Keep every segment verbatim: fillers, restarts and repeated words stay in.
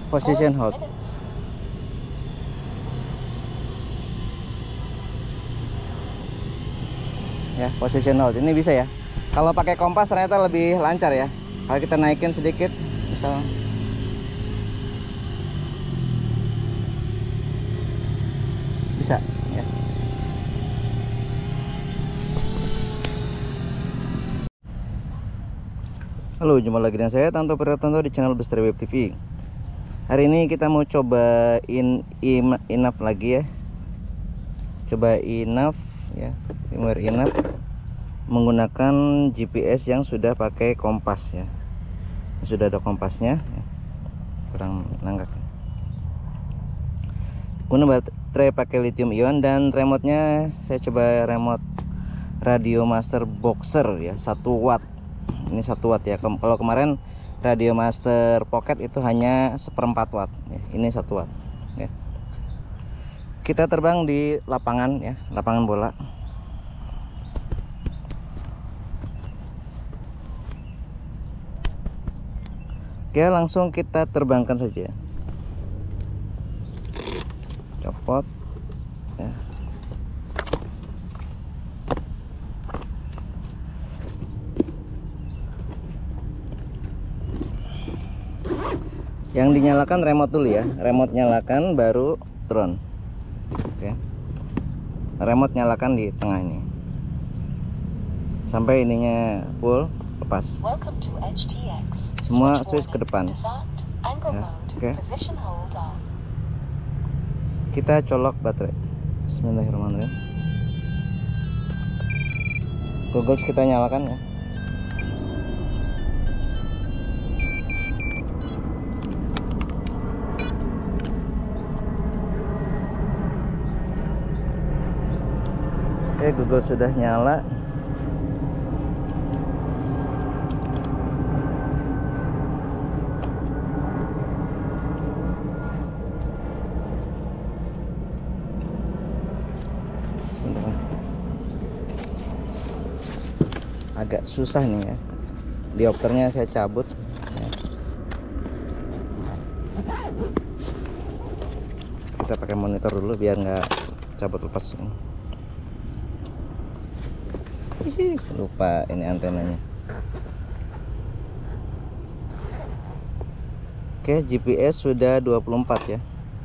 position hold. Ya, position hold ini bisa ya. Kalau pakai kompas ternyata lebih lancar ya. Kalau kita naikin sedikit, misal bisa ya. Halo, jumpa lagi dengan saya Tanto Prihartanto di channel Bestari Web T V. Hari ini kita mau cobain enough lagi ya. Coba enough ya, firmware enough menggunakan G P S yang sudah pakai kompas ya. Sudah ada kompasnya ya. Kurang nanggak. Guna baterai pakai lithium ion dan remote-nya saya coba remote Radio Master Boxer ya, satu watt. Ini satu watt ya. Kalau kemarin Radio Master Pocket itu hanya seperempat watt ya. Ini satu watt ya. Kita terbang di lapangan ya, lapangan bola. Oke, langsung kita terbangkan saja. Copot ya. Yang dinyalakan remote dulu ya. Remote nyalakan baru drone. Oke. Remote nyalakan di tengah ini. Sampai ininya full, lepas. Semua switch ke depan ya. Oke, kita colok baterai. Bismillahirrahmanirrahim. Goggles kita nyalakan ya. Oke, Google sudah nyala. Agak susah nih ya, diopternya saya cabut ya. Kita pakai monitor dulu biar nggak cabut lepas. Lupa ini antenanya. Oke, G P S sudah dua puluh empat ya.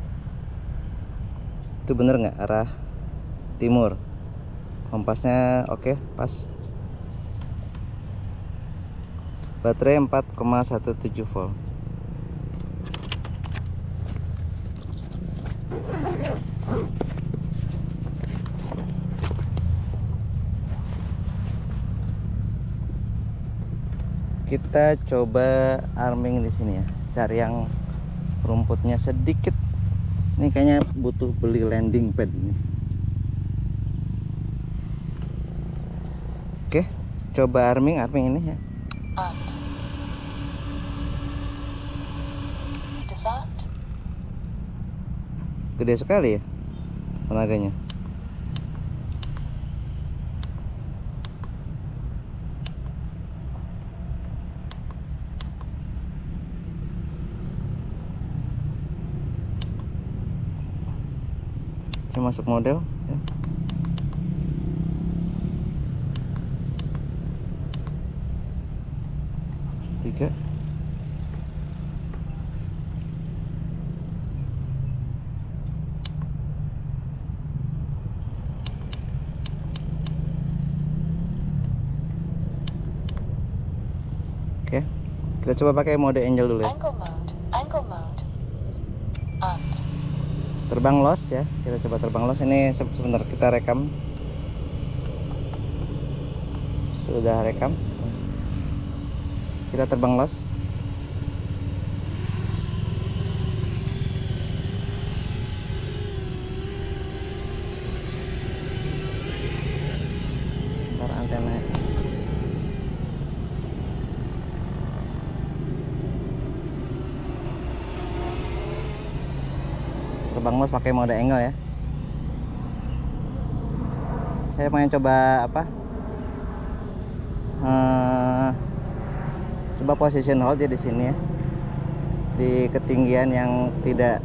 Itu bener nggak arah timur? Kompasnya oke, pas. Baterai empat koma tujuh belas volt. Kita coba arming di sini ya. Cari yang rumputnya sedikit. Ini kayaknya butuh beli landing pad ini. Oke, coba arming arming ini ya. Gede sekali ya tenaganya. Oke, masuk model ya. Tiga. Oke, kita coba pakai mode angel dulu ya. Terbang los ya, kita coba terbang los. Ini sebentar kita rekam. Sudah rekam. Kita terbang los. Ntar antena. Terbang los pakai mode angle ya. Saya pengen coba apa? Hmm, coba position hold ya di sini ya. di ketinggian yang tidak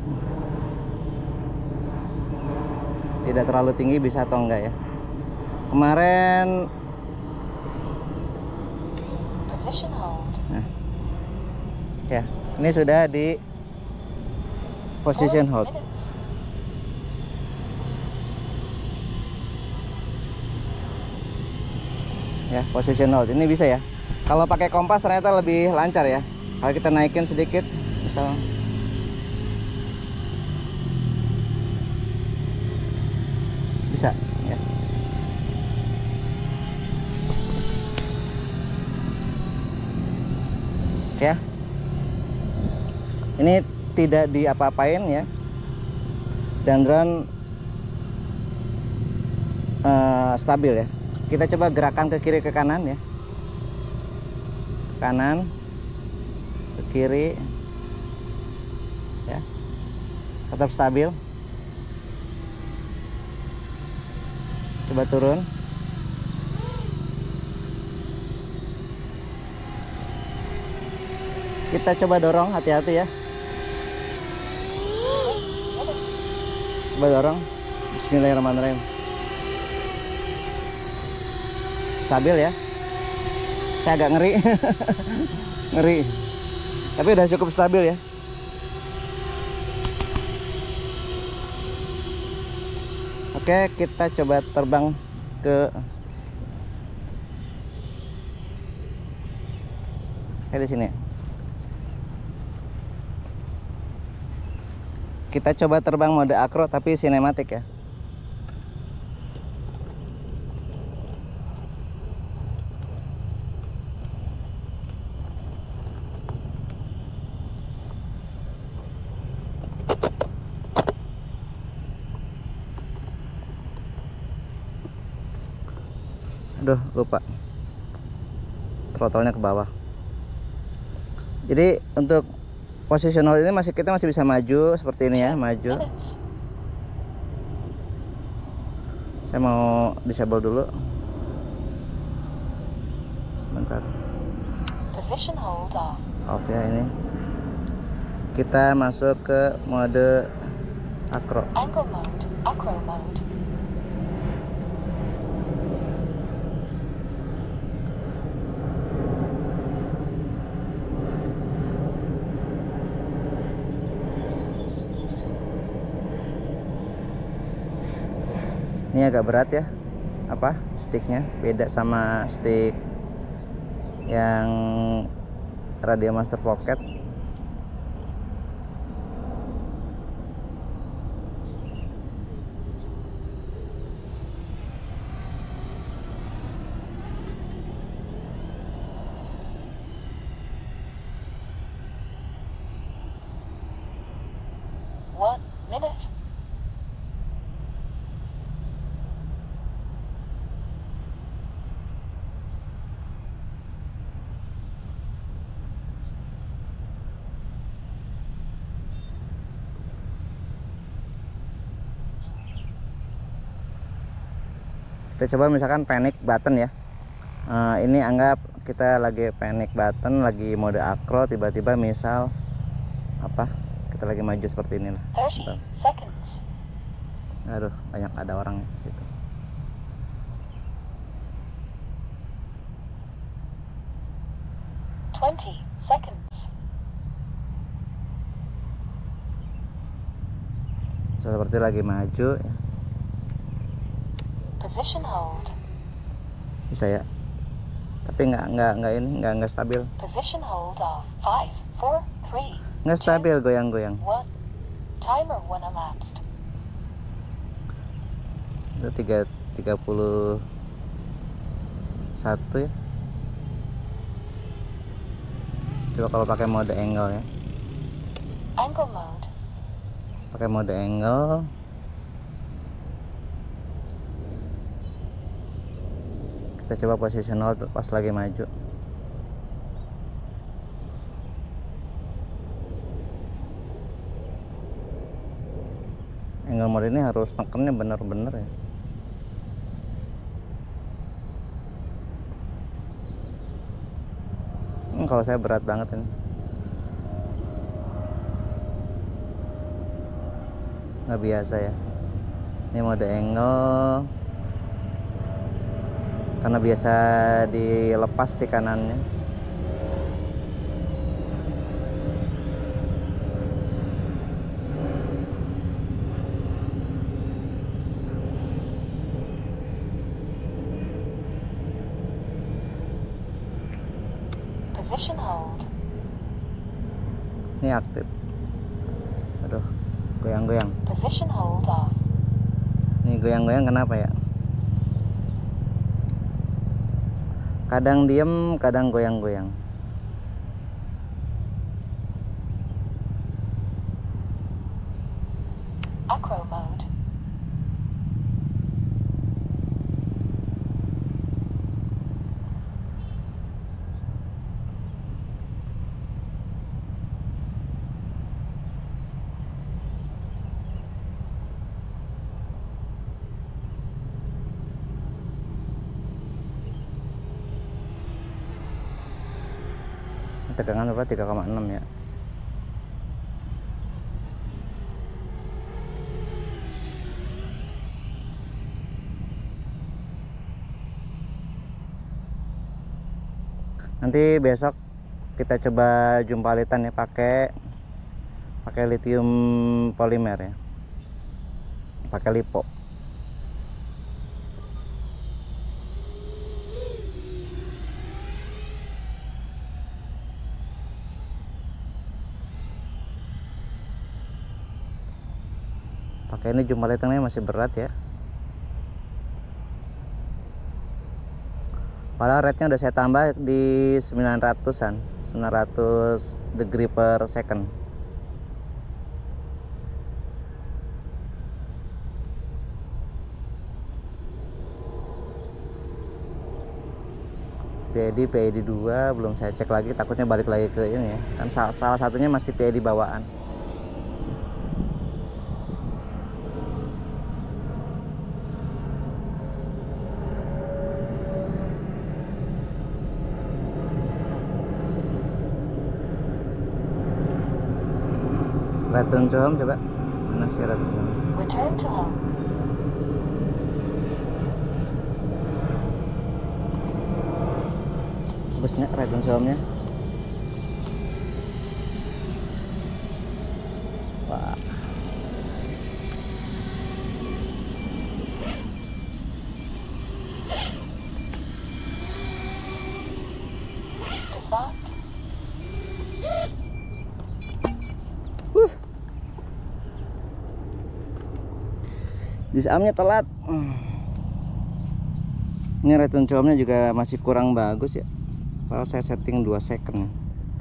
tidak terlalu tinggi bisa atau enggak ya. Kemarin nah, ya ini sudah di position hold. Ya, position hold ini bisa ya. Kalau pakai kompas ternyata lebih lancar ya. Kalau kita naikin sedikit misal bisa ya. Ya, ini tidak diapa-apain ya, dan drone uh, stabil ya. Kita coba gerakan ke kiri ke kanan ya, kanan ke kiri ya, tetap stabil. Coba turun. Kita coba dorong, hati-hati ya. Coba dorong. Bismillahirrahmanirrahim. Stabil ya. Saya agak ngeri. Ngeri. Tapi udah cukup stabil ya. Oke, kita coba terbang ke kayak di sini. Kita coba terbang mode acro tapi sinematik ya. Aduh, lupa throttle-nya ke bawah. Jadi untuk position hold ini masih kita masih bisa maju seperti ini ya, maju. Saya mau disable dulu. Sebentar. Position hold off. Off ya ini. Kita masuk ke mode acro. Angle mode, acro mode. Ini agak berat ya, apa sticknya beda sama stick yang Radio Master Pocket. One minute. Kita coba misalkan panic button ya. Uh, ini anggap kita lagi panic button, lagi mode acro, tiba-tiba misal apa? Kita lagi maju seperti ini lah. thirty seconds. Aduh, banyak ada orang di situ. twenty seconds. Seperti lagi maju ya. Position hold. Bisa ya. Tapi nggak nggak nggak ini nggak nggak stabil. Position hold off. five, four, three. Nggak stabil, goyang-goyang. Timer one elapsed. Itu tiga tiga puluh satu ya. Coba kalau pakai mode angle ya. Angle mode. Pakai mode angle. Kita coba position hold pas lagi maju. Angle mode ini harus nekennya bener-bener ya. Hmm, kalau saya berat banget ini. nggak biasa ya. Ini mode angle karena biasa dilepas di kanannya. Position hold. Ini aktif. Aduh, goyang-goyang. Position hold off. Ini goyang-goyang kenapa ya? Kadang diem, kadang goyang-goyang. Acro mode. Tegangan berapa? tiga koma enam ya. Nanti besok kita coba jumpalitan ya, pakai pakai lithium polimer ya, pakai lipo. Pakai ini jumpalitannya masih berat ya. Padahal rate-nya udah saya tambah di sembilan ratusan, sembilan ratus degree per second. P I D P I D dua belum saya cek lagi, takutnya balik lagi ke ini ya. Kan salah satunya masih P I D bawaan. Return to home coba. Mana sih return to home? Return to home. Busnya return to home-nya. Wah. Start. Disamnya telat. Ini return to home-nya juga masih kurang bagus ya. Padahal saya setting dua second.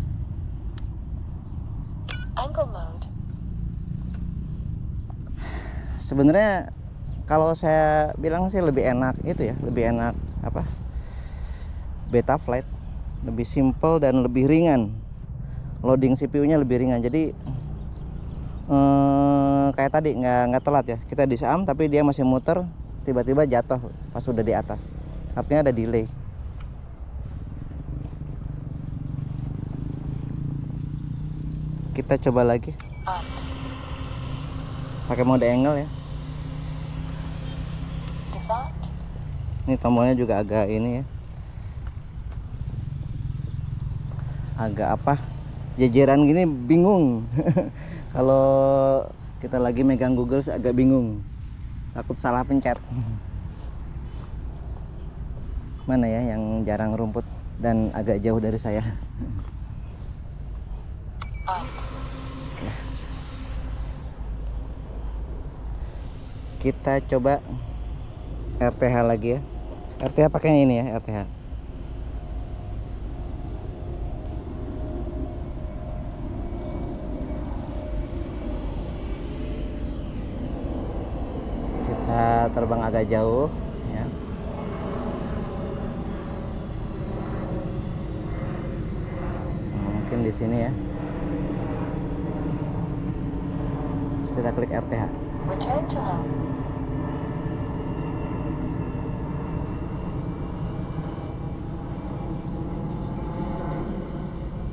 Angle mode. Sebenarnya kalau saya bilang sih lebih enak itu ya, lebih enak apa? Betaflight. Lebih simple dan lebih ringan. Loading C P U-nya lebih ringan. Jadi eh, kayak tadi nggak nggak telat ya. Kita disam tapi dia masih muter, tiba-tiba jatuh pas udah di atas. Artinya ada delay. Kita coba lagi Up. pakai mode angle ya. Start. Ini tombolnya juga agak ini ya, agak apa, jejeran gini bingung. Kalau kita lagi megang Google agak bingung, takut salah pencet. Mana ya yang jarang rumput dan agak jauh dari saya. Up. Kita coba R T H lagi ya. R T H pakainya ini ya, R T H. Kita terbang agak jauh ya. Mungkin di sini ya. Kita klik R T H. Return to home.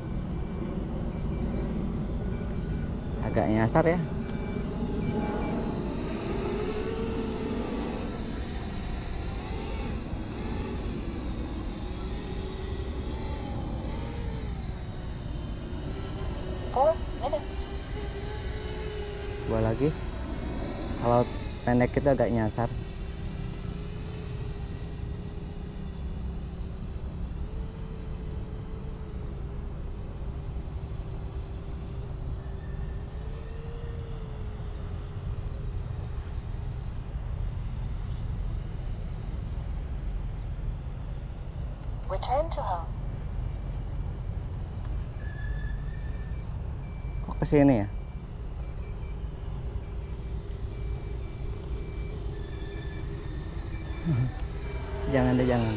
Agak nyasar ya. Coba lagi. Kalau pendek itu agak nyasar. Return to home. Kok ke sini ya? Jangan deh, jangan.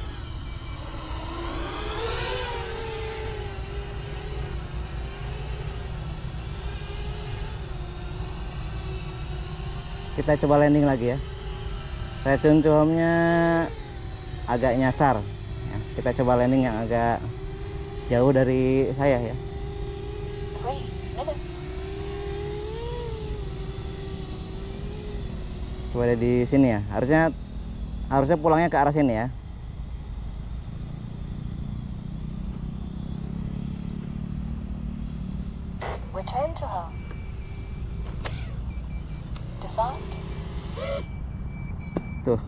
Kita coba landing lagi ya. Return to home-nya agak nyasar ya. Kita coba landing yang agak jauh dari saya ya. Three minutes. Coba di sini ya. Harusnya harusnya pulangnya ke arah sini ya. Return to home. Decide. Tuh.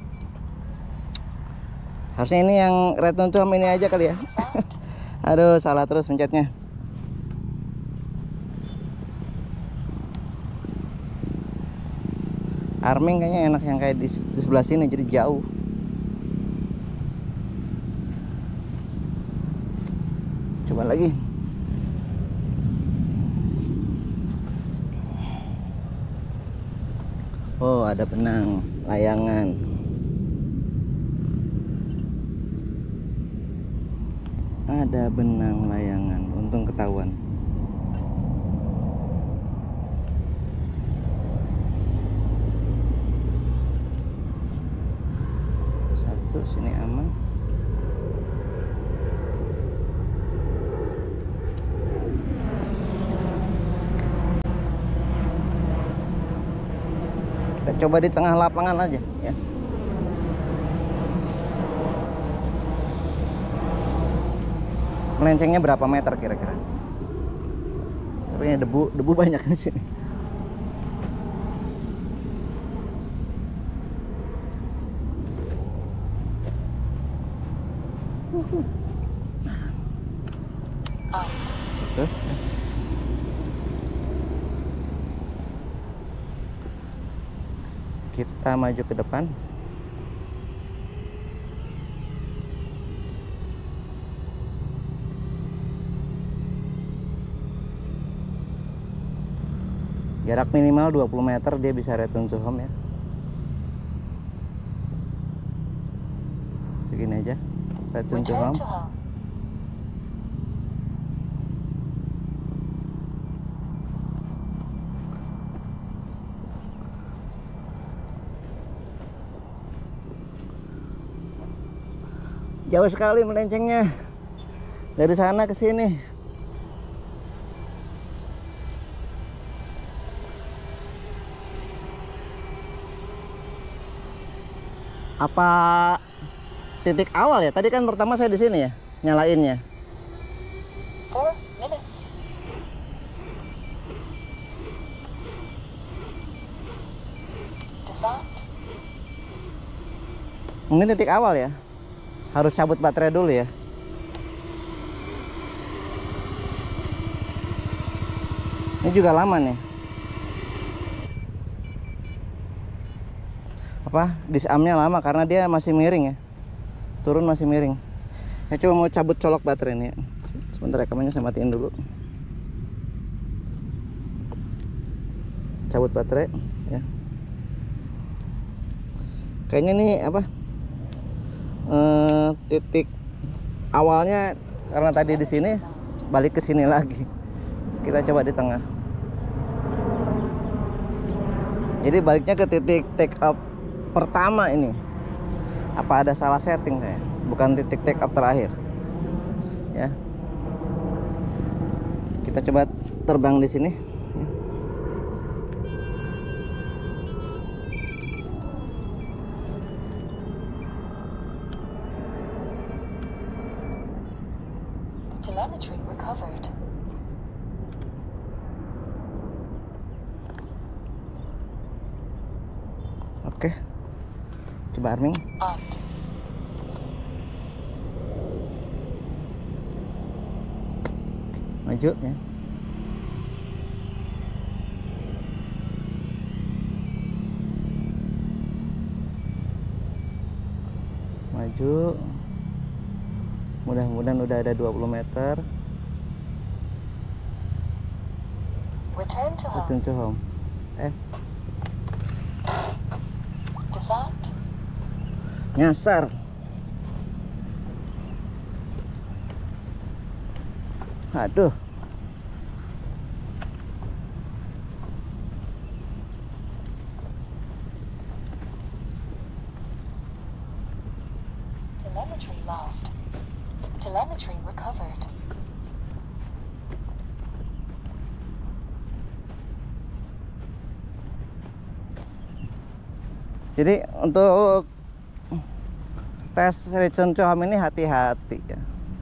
Harusnya ini yang return to home ini aja kali ya. Aduh, salah terus pencetnya. Arming kayaknya enak yang kayak di, di sebelah sini, jadi jauh. Coba lagi. Oh, ada benang layangan. Ada benang layangan, untung ketahuan. Satu, sini aman. Kita coba di tengah lapangan aja ya. Melencengnya berapa meter kira-kira? Tapi ini debu, debu banyak di sini. Tuh. Kita maju ke depan. Jarak minimal dua puluh meter dia bisa return to home ya. Begini aja. Return to Return home. to home. Jauh sekali melencengnya. Dari sana ke sini. Apa titik awal ya? Tadi kan pertama saya di sini ya, nyalainnya. Four minutes. Decide. Mungkin titik awal ya. Harus cabut baterai dulu ya. Ini juga lama nih. Apa? Disamnya lama karena dia masih miring ya. Turun masih miring. Saya coba mau cabut colok baterai ini ya. Sebentar, rekamannya saya matiin dulu. Cabut baterai ya. Kayaknya nih apa? Eh, titik awalnya karena tadi di sini, balik ke sini lagi. Kita coba di tengah. Jadi baliknya ke titik take up pertama ini. Apa ada salah setting saya? Bukan titik take up terakhir. Ya. Kita coba terbang di sini. Telemetry recovered. Oke, coba arming. Armed. Maju ya. Maju. Mudah-mudahan udah ada dua puluh meter. Return to home. Return to home. Eh, Disarmed. nyasar. Aduh. Telemetry lost. Telemetry recovered. Jadi untuk tes return to home ini hati-hati ya.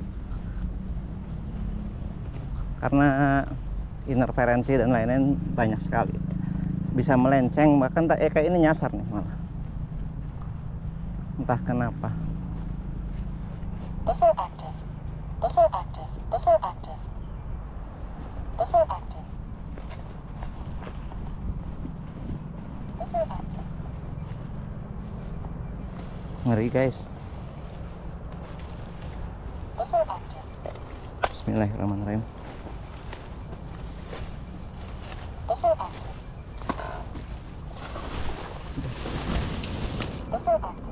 Karena interferensi dan lain-lain banyak sekali. Bisa melenceng, bahkan tak eh, kayak ini nyasar nih malah. Entah kenapa. Buzzer active. Buzzer active. Buzzer active. Buzzer active. Buzzer active. Ngeri guys. Buzzer active. Bismillahirrahmanirrahim. Buzzer active. Buzzer active.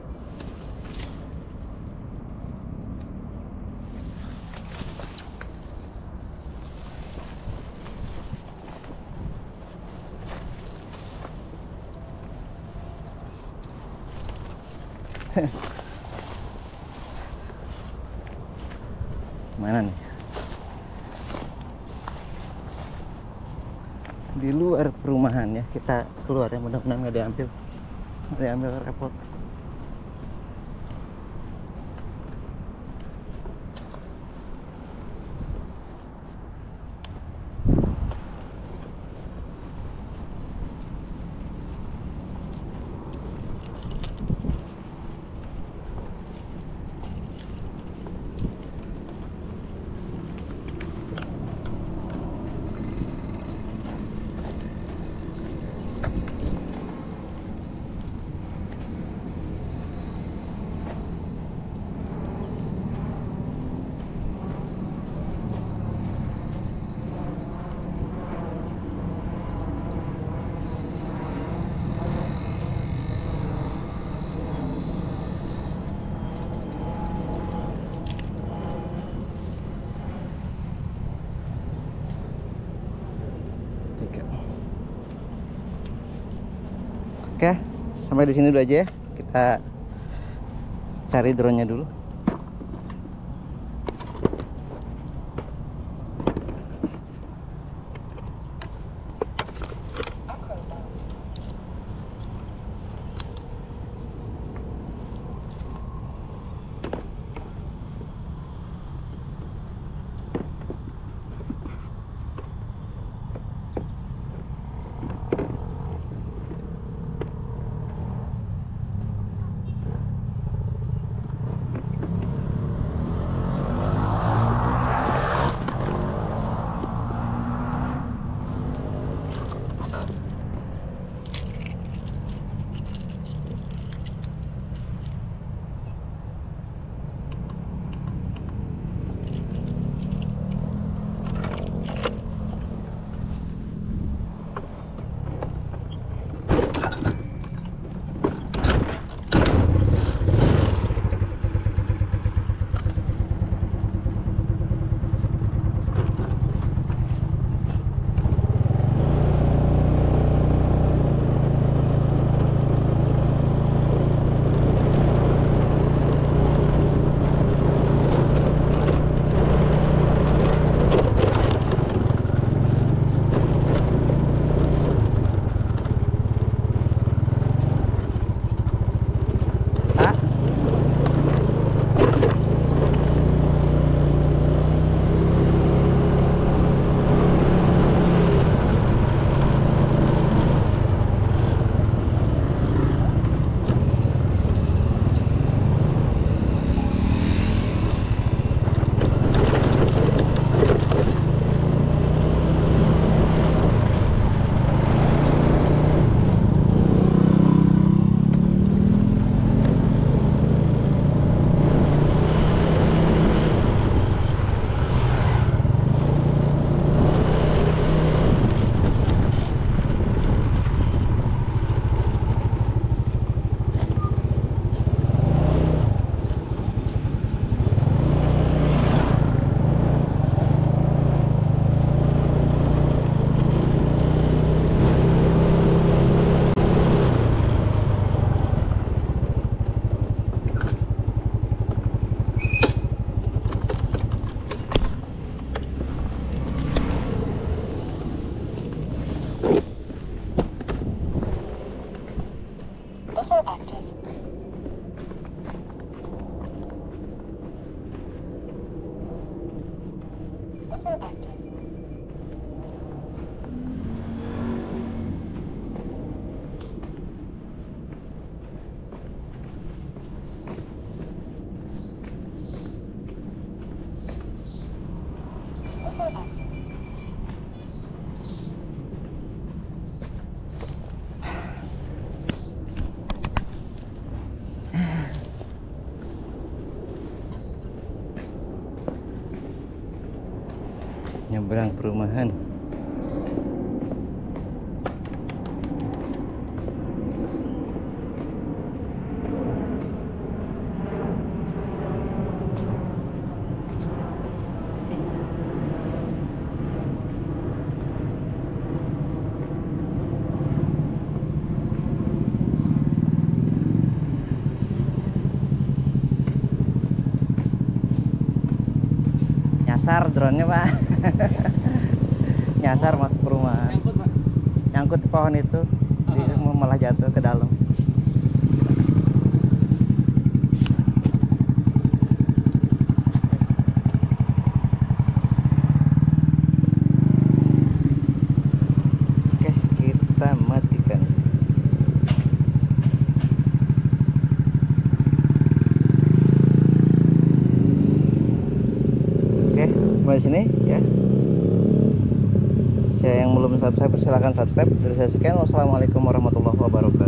Mana nih? Di luar perumahan ya, kita keluar ya, mudah-mudahan nggak diambil nggak diambil repot. Tiga. Oke, sampai di sini dulu aja ya. Kita cari drone-nya dulu. Buzzer active. Buzzer active. Buzzer active. Nyebrang perumahan. Nyasar drone-nya, Pak. Nyasar masuk perumahan. Nyangkut, Pak. Nyangkut di pohon itu, dia malah jatuh ke dalam. Oke, kita matikan. Oke, sampai sini ya. Saya yang belum subscribe silahkan subscribe. Dari saya sekian, wassalamualaikum warahmatullahi wabarakatuh.